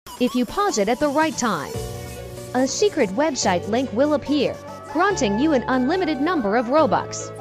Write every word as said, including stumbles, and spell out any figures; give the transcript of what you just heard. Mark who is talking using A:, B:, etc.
A: If you pause it at the right time, a secret website link will appear, granting you an unlimited number of Robux.